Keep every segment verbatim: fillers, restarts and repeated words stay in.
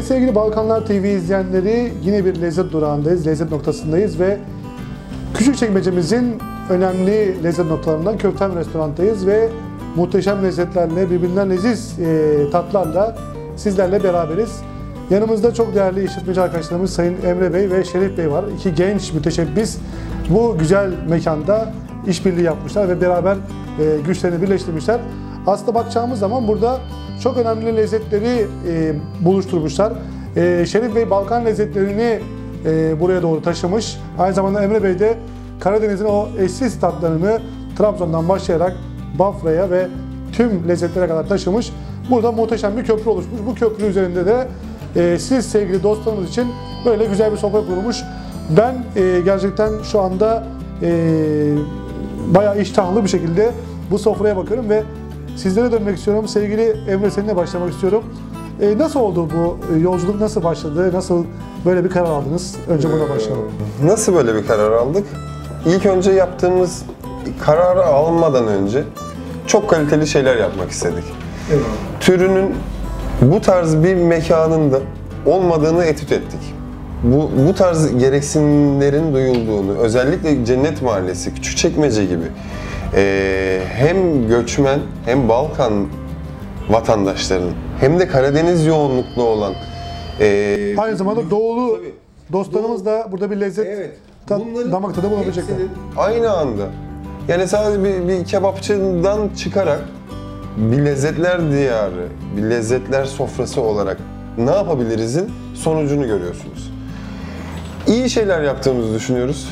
Evet sevgili Balkanlar T V izleyenleri, yine bir lezzet durağındayız, lezzet noktasındayız ve Küçükçekmece'mizin önemli lezzet noktalarından Köftem Restoran'tayız ve muhteşem lezzetlerle, birbirinden leziz e, tatlarla sizlerle beraberiz. Yanımızda çok değerli işletmeci arkadaşlarımız Sayın Emre Bey ve Şerif Bey var. İki genç müteşebbis bu güzel mekanda işbirliği yapmışlar ve beraber e, güçlerini birleştirmişler. Aslında bakacağımız zaman burada çok önemli lezzetleri e, buluşturmuşlar. E, Şerif Bey Balkan lezzetlerini e, buraya doğru taşımış. Aynı zamanda Emre Bey de Karadeniz'in o eşsiz tatlarını Trabzon'dan başlayarak Bafra'ya ve tüm lezzetlere kadar taşımış. Burada muhteşem bir köprü oluşmuş. Bu köprü üzerinde de e, siz sevgili dostlarımız için böyle güzel bir sofra kurulmuş. Ben e, gerçekten şu anda e, bayağı iştahlı bir şekilde bu sofraya bakıyorum ve sizlere dönmek istiyorum. Sevgili Emre, seninle başlamak istiyorum. E, nasıl oldu bu yolculuk? Nasıl başladı? Nasıl böyle bir karar aldınız? Önce buna başlayalım. Nasıl böyle bir karar aldık? İlk önce yaptığımız kararı almadan önce çok kaliteli şeyler yapmak istedik. Evet. Türünün bu tarz bir mekanında olmadığını etüt ettik. Bu, bu tarz gereksinimlerin duyulduğunu, özellikle Cennet Mahallesi, Küçükçekmece gibi e, hem göçmen hem Balkan vatandaşlarının hem de Karadeniz yoğunluklu olan e, aynı zamanda doğulu tabii, dostlarımız doğu, da burada bir lezzet evet, tat, damak tadı bulabilecekler. Aynı anda. Yani sadece bir, bir kebapçıdan çıkarak bir lezzetler diyarı, bir lezzetler sofrası olarak ne yapabilirizin sonucunu görüyorsunuz. İyi şeyler yaptığımızı düşünüyoruz.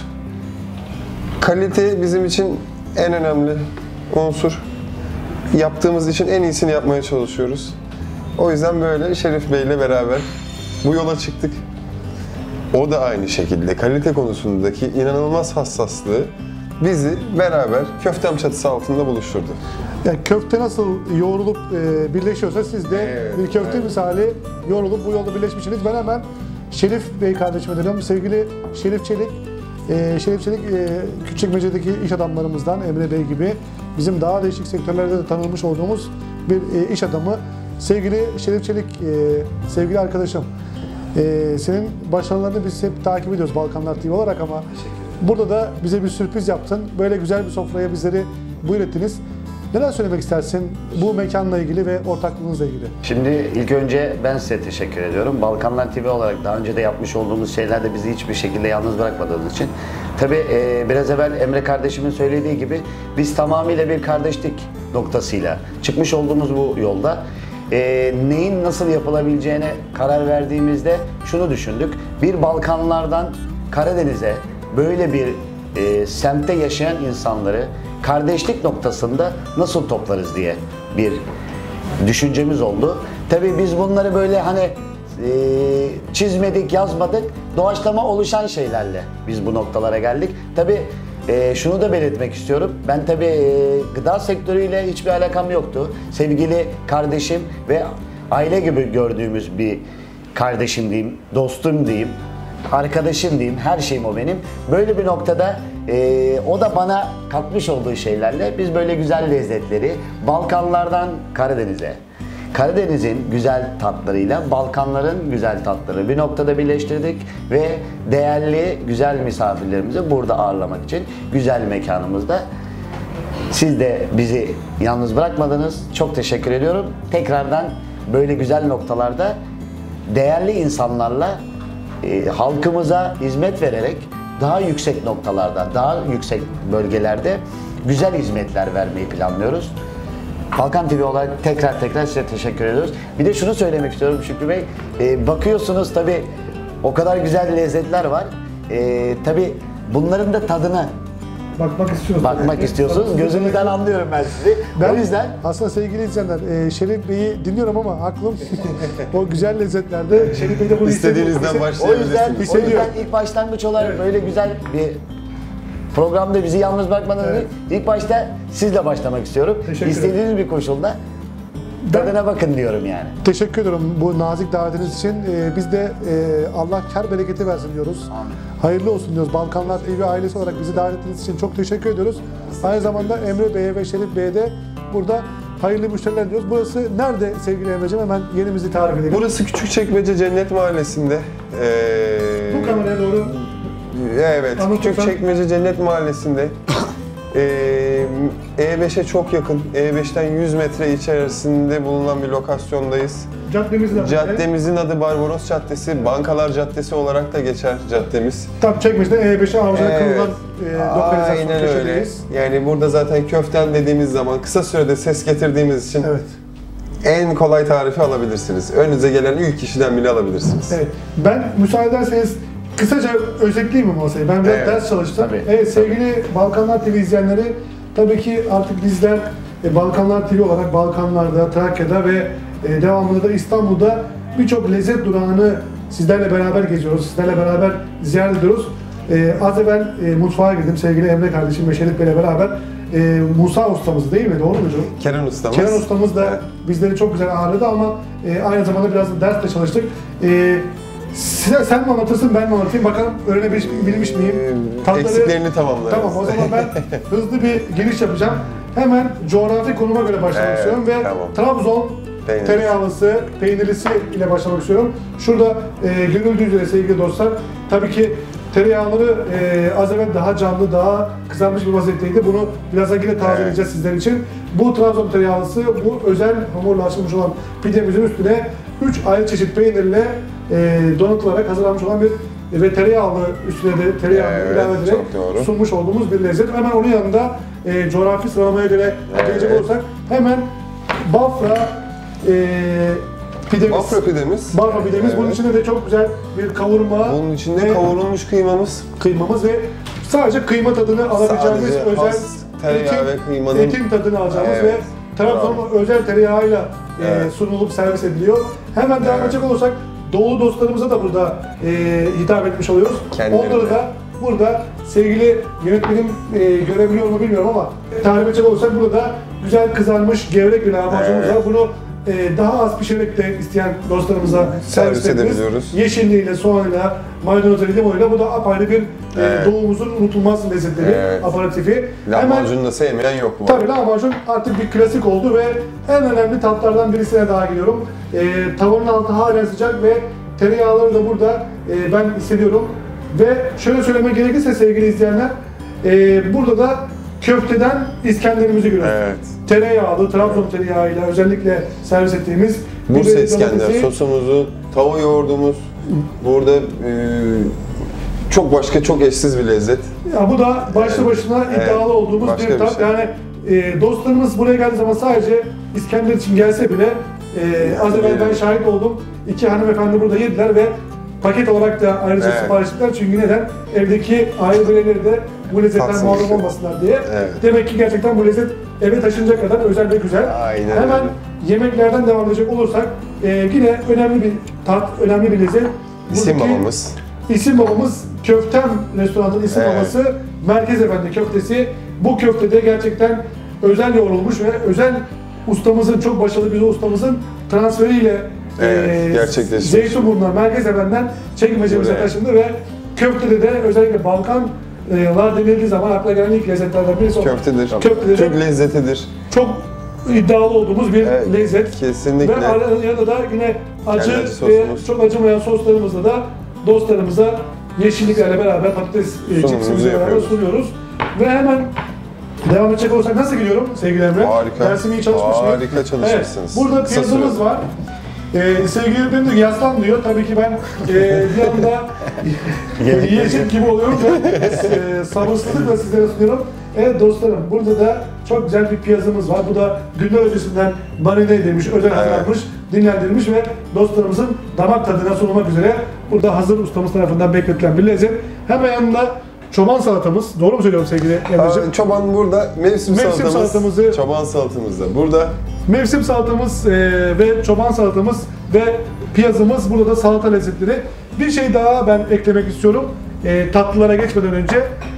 Kalite bizim için en önemli unsur. Yaptığımız için en iyisini yapmaya çalışıyoruz. O yüzden böyle Şerif Bey ile beraber bu yola çıktık. O da aynı şekilde kalite konusundaki inanılmaz hassaslığı bizi beraber köftem çatısı altında buluşturdu. Yani köfte nasıl yoğrulup e, birleşiyorsa siz de Evet, bir köfte evet. misali yoğrulup bu yolda birleşmişsiniz. Ben hemen Şerif Bey kardeşime dönüyorum. Sevgili Şerif Çelik, e, Şerif Çelik e, Küçükçekmece'deki iş adamlarımızdan Emre Bey gibi bizim daha değişik sektörlerde de tanınmış olduğumuz bir e, iş adamı. Sevgili Şerif Çelik, e, sevgili arkadaşım, e, senin başarılarını biz hep takip ediyoruz Balkanlar T V olarak ama burada da bize bir sürpriz yaptın. Böyle güzel bir sofraya bizleri buyur ettiniz. Neler söylemek istersin bu mekanla ilgili ve ortaklığınızla ilgili? Şimdi ilk önce ben size teşekkür ediyorum. Balkanlar T V olarak daha önce de yapmış olduğumuz şeylerde bizi hiçbir şekilde yalnız bırakmadığınız için. Tabii e, biraz evvel Emre kardeşimin söylediği gibi biz tamamıyla bir kardeşlik noktasıyla çıkmış olduğumuz bu yolda e, neyin nasıl yapılabileceğine karar verdiğimizde şunu düşündük. Bir Balkanlardan Karadeniz'e böyle bir e, semtte yaşayan insanları kardeşlik noktasında nasıl toplarız diye bir düşüncemiz oldu. Tabii biz bunları böyle hani e, çizmedik, yazmadık. Doğaçlama oluşan şeylerle biz bu noktalara geldik. Tabii e, şunu da belirtmek istiyorum. Ben tabii e, gıda sektörüyle hiçbir alakam yoktu. Sevgili kardeşim ve aile gibi gördüğümüz bir kardeşim diyeyim, dostum diyeyim, arkadaşım diyeyim, her şeyim o benim. Böyle bir noktada e, o da bana katmış olduğu şeylerle biz böyle güzel lezzetleri Balkanlardan Karadeniz'e, Karadeniz'in güzel tatlarıyla Balkanların güzel tatları bir noktada birleştirdik ve değerli güzel misafirlerimizi burada ağırlamak için güzel mekanımızda siz de bizi yalnız bırakmadınız. Çok teşekkür ediyorum. Tekrardan böyle güzel noktalarda değerli insanlarla E, halkımıza hizmet vererek daha yüksek noktalarda, daha yüksek bölgelerde güzel hizmetler vermeyi planlıyoruz. Balkan T V olarak tekrar tekrar size teşekkür ediyoruz. Bir de şunu söylemek istiyorum Şükrü Bey, e, bakıyorsunuz tabii o kadar güzel lezzetler var. E, tabii bunların da tadını Bakmak istiyorsunuz. bakmak istiyorsunuz. Gözünüzden anlıyorum ben sizi. Ben o yüzden aslında sevgili izleyenler, e, Şerif Bey'i dinliyorum ama aklım o güzel lezzetlerde. Şerif Bey de bunu İstediğinizden hissediyor. O yüzden, başlayabilirsiniz. o yüzden ilk başlangıç olarak böyle güzel bir programda bizi yalnız bırakmadan önce ilk başta sizle başlamak istiyorum. Teşekkür İstediğiniz bir koşulda tadına bakın diyorum yani. Teşekkür ederim bu nazik davetiniz için. Ee, biz de e, Allah kâr bereketi versin diyoruz. Amin. Hayırlı olsun diyoruz. Balkanlar T V ailesi olarak bizi davet ettiğiniz için çok teşekkür ediyoruz. Aynı zamanda Emre Bey'e ve Şerif Bey'e de burada hayırlı müşteriler diyoruz. Burası nerede sevgili Emre'ciğim? Hemen yerimizi tarif edelim. Burası Küçükçekmece Cennet Mahallesi'nde. Ee, Bu kameraya doğru. Evet, Anlatırsan. Küçükçekmece Cennet Mahallesi'nde. Ee, E beşe çok yakın, E beşten yüz metre içerisinde bulunan bir lokasyondayız. Caddemiz de. Caddemizin adı Barbaros Caddesi, Bankalar Caddesi olarak da geçer caddemiz. Tam Çekmece'de E beşe avcıya Evet. kırılan e, lokalizasyon Aynen öyle. köşedeyiz. Yani burada zaten köften dediğimiz zaman kısa sürede ses getirdiğimiz için Evet. en kolay tarifi alabilirsiniz. Önünüze gelen ilk kişiden bile alabilirsiniz. Evet. Ben müsaade ederseniz kısaca özetleyeyim mi masayı? Ben biraz Evet. ders çalıştım. Tabii. Evet sevgili Balkanlar T V izleyenleri, tabii ki artık bizler e, Balkanlar T V olarak Balkanlarda, Trakya'da ve e, devamında da İstanbul'da birçok lezzet durağını sizlerle beraber geziyoruz, sizlerle beraber ziyaret ediyoruz. E, az evvel e, mutfağa girdim sevgili Emre kardeşim ve Şerif Bey'le beraber. E, Musa ustamız değil mi? Doğru mu hocam? Kenan ustamız. Kenan ustamız da bizleri çok güzel ağırladı ama e, aynı zamanda biraz da ders de çalıştık. E, size, sen mi anlatırsın, ben mi anlatayım? Bakalım öğrenebilmiş miyim? Ee, Tatları- eksiklerini tamamlarız. Tamam, o zaman ben hızlı bir giriş yapacağım. Hemen coğrafi konuma göre başlamak Evet, istiyorum ve tamam. Trabzon Peynir. tereyağlısı, peynirlisi ile başlamak istiyorum. Şurada e, görüldüğü üzere sevgili dostlar, tabii ki tereyağları e, az evvel daha canlı, daha kızarmış bir vaziyetteydi. Bunu birazdan yine tazeleyeceğiz sizler için. Bu Trabzon tereyağlısı, bu özel hamurla açılmış olan pidemizin üstüne üç ayrı çeşit peynirle e, donatılarak hazırlanmış olan bir ve tereyağlı üstüne de tereyağını Evet, ilave ederek çok doğru. sunmuş olduğumuz bir lezzet. Hemen onun yanında e, coğrafi sıralamaya göre Evet. gelecek olursak hemen Bafra e, pidemiz. Bafra pidemiz. Bafra pidemiz. Bunun Evet. içinde de çok güzel bir kavurma Bunun içinde ve kavrulmuş kıymamız. kıymamız ve sadece kıyma tadını alabileceğimiz Sadece özel has tereyağı ve kıymanın- etin tadını alacağımız Evet. ve Trabzon özel tereyağıyla e, Evet. sunulup servis ediliyor. Hemen devam Evet. edecek olursak Doğulu dostlarımıza da burada e, hitap etmiş oluyoruz. Kendilerine. Onları da burada sevgili yönetmenim e, görebiliyor mu bilmiyorum ama tarif edecek olursak burada güzel kızarmış gevrek bir lahmacunumuz Evet. var. Bunu e, daha az pişirmek de isteyen dostlarımıza servis, Servis ederiz. edebiliyoruz. Yeşilliğiyle, soğanıyla, maydanozuyla, limonuyla bu da apayrı bir Evet. e, doğumuzun unutulmaz lezzetleri, Evet. aperatifi. Hemen Lahmacunu da sevmeyen yok bu. tabii lahmacun artık bir klasik oldu ve en önemli tatlardan birisine daha geliyorum. E, tavanın altı halen sıcak ve tereyağları da burada e, ben hissediyorum. Ve şöyle söylemek gerekirse sevgili izleyenler, e, burada da köfteden İskenderimizi görüyoruz. Evet. Tereyağlı, Trabzon tereyağıyla özellikle servis ettiğimiz Bursa biberi, İskender domatesi, sosumuzu, tava yoğurdumuz. Burada e, çok başka, çok eşsiz bir lezzet. Ya bu da başlı başına Evet. iddialı olduğumuz Başka bir bir tat. şey. Yani e, dostlarımız buraya geldiği zaman sadece İskender için gelse bile e, az evvel ben şahit oldum. İki hanımefendi burada yediler ve paket olarak da ayrıca Evet. sipariş ettiler. Çünkü neden? Evdeki aile bireyleri de bu lezzetten Tatsın mahrum işte. olmasınlar diye. Evet. Demek ki gerçekten bu lezzet eve taşınacak kadar özel ve güzel. Aynen Hemen öyle. yemeklerden devam edecek olursak e, yine önemli bir tat, önemli bir lezzet. İsim Buradaki- babamız. İsim babamız Köftem restoranının isim Evet. babası Merkez Efendi köftesi. Bu köftede gerçekten özel yoğrulmuş ve özel ustamızın, çok başarılı bir ustamızın transferiyle Evet, gerçekleşmiş. Zeytinburnu'ndan, Merkez Efendi'den Çekmece'mize Evet. taşındı ve köftede de özellikle Balkanlar denildiği zaman akla gelen ilk lezzetlerden birisi o. Köftedir. Köftedir. Türk lezzetidir. Çok iddialı olduğumuz bir Evet, lezzet. kesinlikle. Ve ar- yanında da yine acı Kendi ve sosumuz. çok acımayan soslarımızla da dostlarımıza yeşilliklerle beraber patates e, Sunumumuzu cipsimizi beraber yapıyoruz. sunuyoruz. Ve hemen devam edecek olursak nasıl gidiyorum sevgili Emre? Harika. Dersimi iyi çalışmış mıyım? Harika çalışmışsınız. Evet, burada Kısa piyazımız sürede. var. Ee, sevgili Emre diyor ki yaslan diyor. Tabii ki ben e, bir anda yiyecek gibi oluyorum ve e, sabırsızlıkla sizlere sunuyorum. Evet dostlarım, burada da çok güzel bir piyazımız var. Bu da günler öncesinden marine edilmiş, özel hazırlanmış, dinlendirilmiş ve dostlarımızın damak tadına sunulmak üzere burada hazır ustamız tarafından bekletilen bir lezzet. Hemen yanında çoban salatamız. Doğru mu söylüyorum sevgili Emre'ciğim? Aa, Çoban burada, mevsim, Mevsim salatamız, salatamızı- çoban salatamız da burada. Mevsim salatamız e, ve çoban salatamız ve piyazımız, burada da salata lezzetleri. Bir şey daha ben eklemek istiyorum. E, tatlılara geçmeden önce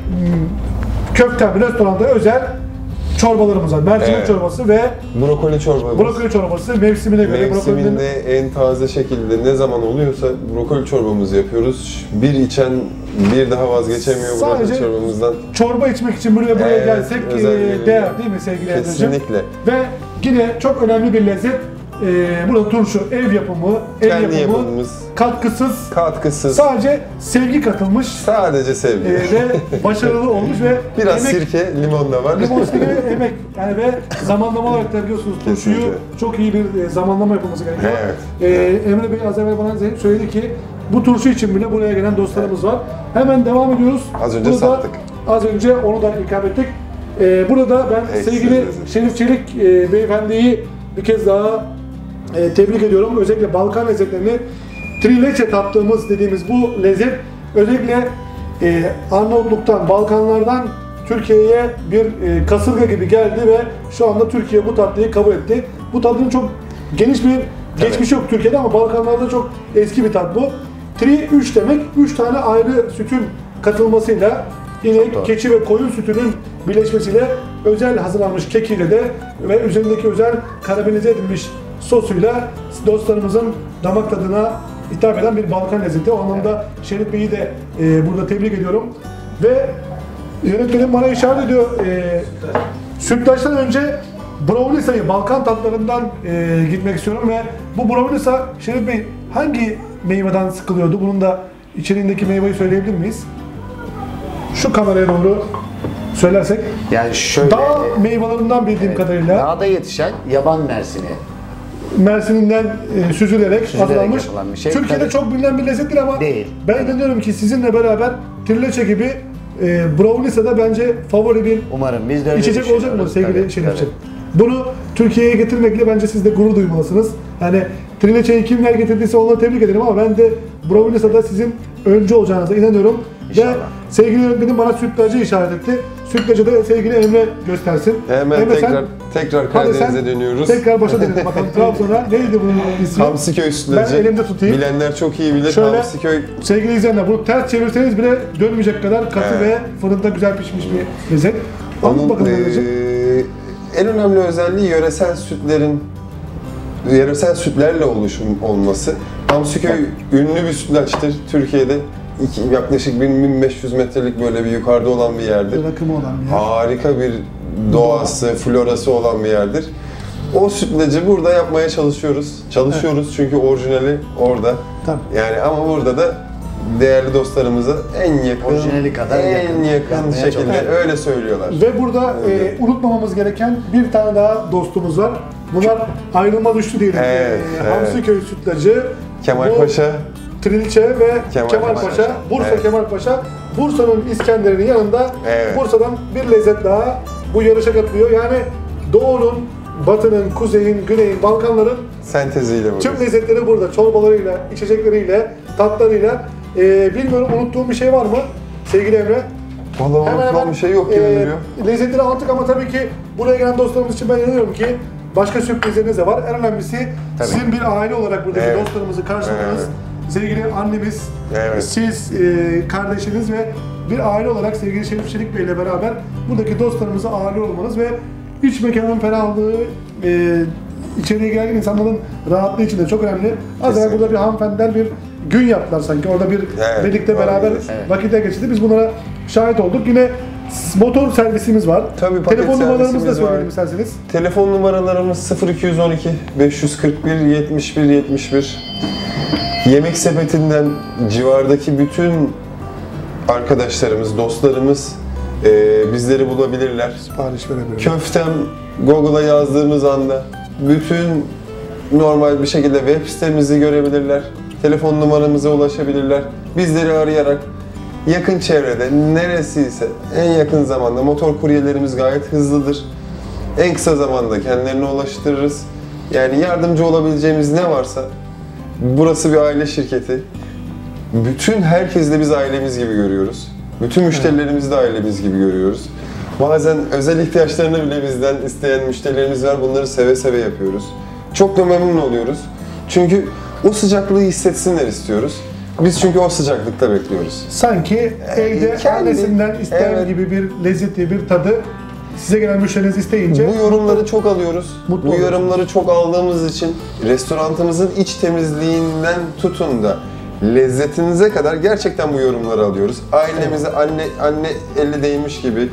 hmm, Köftem restoranda özel çorbalarımız var. Mercimek Evet. çorbası ve Brokoli çorbamız. brokoli çorbası mevsimine göre brokolinin Mevsiminde en taze şekilde ne zaman oluyorsa brokoli çorbamızı yapıyoruz. Bir içen bir daha vazgeçemiyor Sadece brokoli çorbamızdan. çorba içmek için buraya buraya Evet, gelsek e, özellikle. değer değil mi sevgili Emre'ciğim? Kesinlikle. Ve Yine çok önemli bir lezzet. Ee, burada turşu, ev yapımı, ev Kendi yapımı, yapımımız. katkısız, Katkısız. sadece sevgi katılmış Sadece sevgi. e, ve başarılı olmuş ve Biraz emek, sirke, limon da var. limon sirke ve emek. Yani ve zamanlama olarak da biliyorsunuz turşuyu Kesinlikle. çok iyi bir e, zamanlama yapılması gerekiyor. Evet. Ee, Emre Bey az evvel bana söyledi ki bu turşu için bile buraya gelen dostlarımız var. Hemen devam ediyoruz. Az önce Burada sattık. Az önce onu da ikram ettik. Ee, burada ben Eksik sevgili lezzet. Şerif Çelik e, beyefendiyi bir kez daha e, tebrik ediyorum. Özellikle Balkan lezzetlerini trileçe tattığımız dediğimiz bu lezzet özellikle e, Arnavutluk'tan, Balkanlardan Türkiye'ye bir e, kasırga gibi geldi ve şu anda Türkiye bu tatlıyı kabul etti. Bu tatlının çok geniş bir geçmiş yok Türkiye'de ama Balkanlarda çok eski bir tat bu. Tri üç demek, üç tane ayrı sütün katılmasıyla inek, keçi ve koyun sütünün birleşmesiyle özel hazırlanmış kekiyle de ve üzerindeki özel karamelize edilmiş sosuyla dostlarımızın damak tadına hitap eden bir Balkan lezzeti. O anlamda Şerif Bey'i de e, burada tebrik ediyorum. Ve yönetmenim bana işaret ediyor. E, sütlaçtan önce brownisa'yı Balkan tatlarından e, gitmek istiyorum ve bu brownis'a Şerif Bey hangi meyveden sıkılıyordu? Bunun da içeriğindeki meyveyi söyleyebilir miyiz? Şu kameraya doğru söylersek. Yani şöyle, Dağ meyvelerinden bildiğim kadarıyla dağda yetişen yaban mersini. Mersin'inden e, süzülerek, Süzülerek hazırlanmış. yapılan bir şey. Türkiye'de Tabii. çok bilinen bir lezzet değil ama Değil. ben inanıyorum ki sizinle beraber trileçe gibi e, brownisa'da bence favori bir Umarım biz de öyle içecek olacak mı düşünüyoruz. sevgili Tabii, Şerifciğim? tabii. Bunu Türkiye'ye getirmekle bence siz de gurur duymalısınız. Yani trileçeyi kimler getirdiyse onları tebrik ederim ama ben de brownisa'da sizin öncü olacağınıza inanıyorum. İnşallah. Ve sevgili yönetmenim bana sütlacı işaret etti. Sütlacı da sevgili Emre göstersin. Hemen Emre, sen- tekrar tekrar Hadi sen Karadeniz'e dönüyoruz. Tekrar başa dönelim bakalım. Trabzon'a neydi bunun ismi? Hamsiköy sütlacı. Ben elimde tutayım. Bilenler çok iyi bilir. Şöyle- Hamsiköy Sevgili izleyenler bunu ters çevirseniz bile dönmeyecek kadar katı Evet. ve fırında güzel pişmiş bir lezzet. Anlat onun bakalım eee, Emre'ciğim. en önemli özelliği yöresel sütlerin yöresel sütlerle oluşum olması. Hamsiköy ünlü bir sütlaçtır Türkiye'de. İki, yaklaşık bin beş yüz metrelik böyle bir yukarıda olan bir yerdir. Rakımı olan bir yer. Harika bir doğası, florası olan bir yerdir. O sütlacı burada yapmaya çalışıyoruz. Çalışıyoruz çünkü orijinali orada. Tabii. Yani ama burada da değerli dostlarımıza en yakın, Orijinali kadar en yakın yakın, yapmaya şekilde çalışıyoruz. öyle söylüyorlar. Ve burada Evet. e, unutmamamız gereken bir tane daha dostumuz var. Bunlar ayrılmaz üçlü diyelim. Evet, E, evet. Hamsiköy sütlacı, Kemal bu Paşa, Trilçe ve Kemal Kemal, Paşa. Paşa, Bursa Evet. Kemal Paşa, Bursa'nın İskender'inin yanında Evet. Bursa'dan bir lezzet daha bu yarışa katılıyor. Yani Doğu'nun, Batı'nın, Kuzey'in, Güney'in, Balkanların senteziyle tüm burada. lezzetleri burada. Çorbalarıyla, içecekleriyle, tatlarıyla. Ee, bilmiyorum unuttuğum bir şey var mı sevgili Emre? Vallahi unutulan bir şey yok gibi e, duruyor. lezzetleri anlattık ama tabii ki buraya gelen dostlarımız için ben inanıyorum ki başka sürprizleriniz de var. En önemlisi Tabii. sizin bir aile olarak buradaki Evet. dostlarımızı karşıladınız. Evet. Sevgili annemiz, Evet. siz, e, kardeşiniz ve bir aile olarak sevgili Şerif Çelik Bey ile beraber buradaki dostlarımızı ağırlıyor olmanız ve iç mekanın ferahlığı, e, içeriye gelen insanların rahatlığı için de çok önemli. Az evvel Kesinlikle. burada bir hanımefendiler bir gün yaptılar sanki. Orada bir Evet, birlikte beraber maalesef. Evet. vakitler geçirdi. Biz bunlara şahit olduk. Yine motor servisimiz var. Tabii, paket Telefon numaralarımızı da servisimiz var. söyleyelim isterseniz. Telefon numaralarımız sıfır iki yüz on iki beş yüz kırk bir yetmiş bir yetmiş bir. Yemek sepetinden civardaki bütün arkadaşlarımız, dostlarımız eee, bizleri bulabilirler. Sipariş verebilirim. Köftem Google'a yazdığımız anda bütün normal bir şekilde web sitemizi görebilirler. Telefon numaramıza ulaşabilirler. Bizleri arayarak yakın çevrede neresiyse en yakın zamanda motor kuryelerimiz gayet hızlıdır. En kısa zamanda kendilerine ulaştırırız. Yani yardımcı olabileceğimiz ne varsa burası bir aile şirketi. Bütün herkesle biz ailemiz gibi görüyoruz. Bütün müşterilerimizi de ailemiz gibi görüyoruz. Bazen özel ihtiyaçlarını bile bizden isteyen müşterilerimiz var. Bunları seve seve yapıyoruz. Çok da memnun oluyoruz. Çünkü o sıcaklığı hissetsinler istiyoruz. Biz çünkü o sıcaklıkta bekliyoruz. Sanki evde kendi- annesinden isteyen evet. gibi bir lezzeti, bir tadı size gelen müşteriniz isteyince Bu yorumları çok alıyoruz. Mutlu Bu oluyorsunuz. yorumları çok aldığımız için restoranımızın iç temizliğinden tutun da lezzetinize kadar gerçekten bu yorumları alıyoruz. Ailemize anne anne eli değmiş gibi,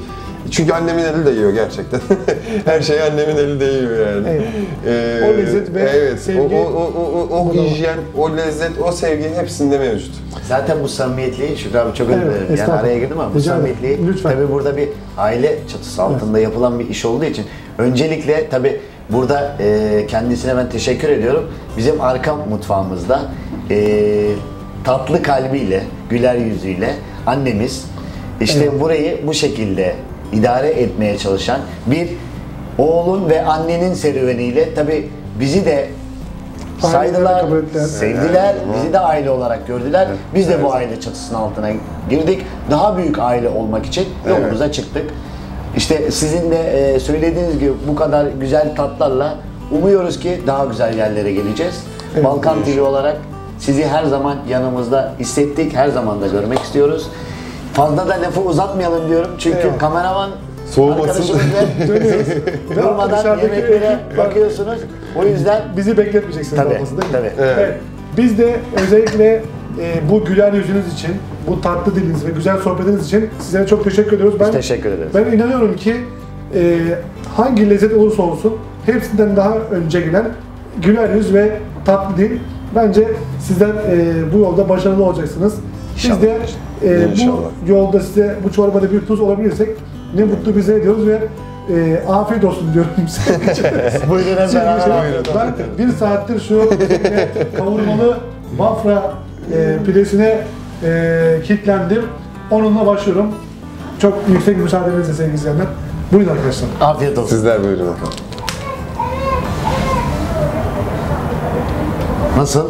Çünkü annemin eli değiyor gerçekten. Her şey annemin eli değiyor yani. Evet. Ee, O lezzet ve evet, sevgi- O, o, o, o, o hijyen, o lezzet, o sevgi hepsinde mevcut. Zaten bu samimiyetliği, Şükrü abi çok özür Evet, dilerim. Yani estağfurullah. araya girdim ama bu Rica ederim. samimiyetliği Lütfen. tabii burada bir aile çatısı altında yapılan bir iş olduğu için öncelikle tabii burada e, kendisine ben teşekkür ediyorum. Bizim arka mutfağımızda e, tatlı kalbiyle, güler yüzüyle annemiz işte Evet. burayı bu şekilde idare etmeye çalışan bir oğlun ve annenin serüveniyle tabii bizi de Aile saydılar, olarak kabul ettiler. sevdiler, bizi de aile olarak gördüler. Biz de bu aile çatısının altına girdik. Daha büyük aile olmak için yolumuza çıktık. İşte sizin de e, söylediğiniz gibi bu kadar güzel tatlarla umuyoruz ki daha güzel yerlere geleceğiz. Evet. Balkan T V olarak sizi her zaman yanımızda hissettik, her zaman da görmek istiyoruz. Fazla da lafı uzatmayalım diyorum çünkü Eyvallah. kameraman Soğumasın. arkadaşımızla Dönüyoruz. durmadan Dışarıdaki yemeklere ekip- bakıyorsunuz. O yüzden Bizi bekletmeyeceksiniz Tabii, olmasın değil mi? tabii. Evet. Evet. Biz de özellikle e, bu güler yüzünüz için, bu tatlı diliniz ve güzel sohbetiniz için sizlere çok teşekkür ediyoruz. Ben, teşekkür ederiz. Ben inanıyorum ki e, hangi lezzet olursa olsun hepsinden daha önce gelen güler yüz ve tatlı dil. Bence sizler e, bu yolda başarılı olacaksınız. Biz İnşallah. de e, İnşallah. bu yolda size bu çorbada bir tuz olabilirsek ne mutlu bize diyoruz ve e, afiyet olsun diyorum size. Buyurun hep Şimdi beraber. şey, ben bir saattir şu e, kavurmalı Bafra e, pidesine e, kilitlendim. Onunla başlıyorum. Çok yüksek müsaadenizle sevgili izleyenler. Buyurun arkadaşlar. Afiyet olsun. Sizler buyurun bakalım. Nasıl?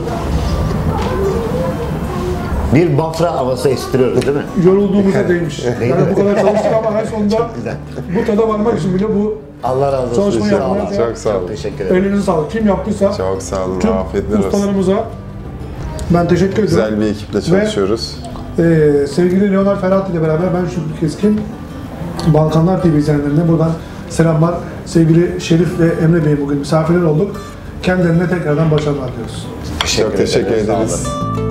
Bir Bafra havası estiriyoruz değil mi? Yorulduğumuza değmiş. Yani bu kadar çalıştık ama en sonunda güzel. bu tada varmak için bile bu Allah razı olsun. Çalışma Sağ yapmaya olun. devam. Çok sağ olun. Çok teşekkür ederim. elinize sağlık. Kim yaptıysa Çok sağ olun. tüm Afiyetler olsun. ustalarımıza ben teşekkür ediyorum. Güzel bir ekiple çalışıyoruz. Ee, sevgili Leonard Ferhat ile beraber ben Şükrü Keskin, Balkanlar T V izleyenlerine buradan selamlar. Sevgili Şerif ve Emre Bey bugün misafirler olduk. Kendilerine tekrardan başarılar diliyoruz. Çok teşekkür Sağ olun. ederiz.